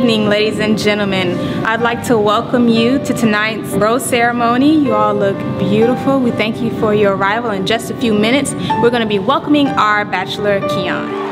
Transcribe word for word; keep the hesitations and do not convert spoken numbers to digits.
evening, ladies and gentlemen. I'd like to welcome you to tonight's rose ceremony. You all look beautiful. We thank you for your arrival. In just a few minutes, we're going to be welcoming our Bachelor, Keyonn.